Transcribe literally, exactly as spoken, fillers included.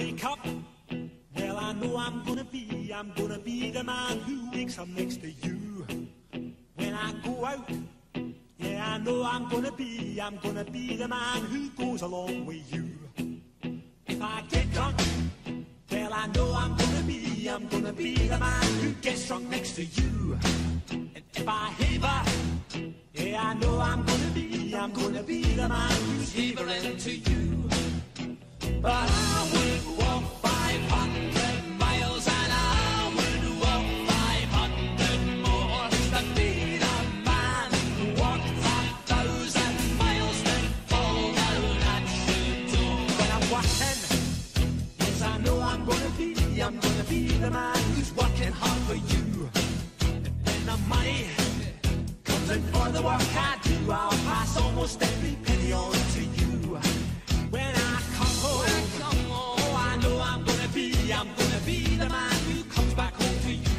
wake up, well, I know I'm gonna be, I'm gonna be the man who wakes up next to you. When I go out, yeah, I know I'm gonna be, I'm gonna be the man who goes along with you. If I get drunk, well, I know I'm gonna be, I'm gonna be the man who gets drunk next to you. And if I haver, yeah, I know I'm gonna be, I'm gonna be the man who's havering to you. But I would walk five hundred miles and I would walk five hundred more to be the man who walked a thousand miles to fall down at your door. When I'm walking, yes, I know I'm gonna be, I'm gonna be the man who's working hard for you. And when the money comes in for the work I do, I'll pass almost every penny on to you. When I come home, I'm gonna be the man who comes back home to you.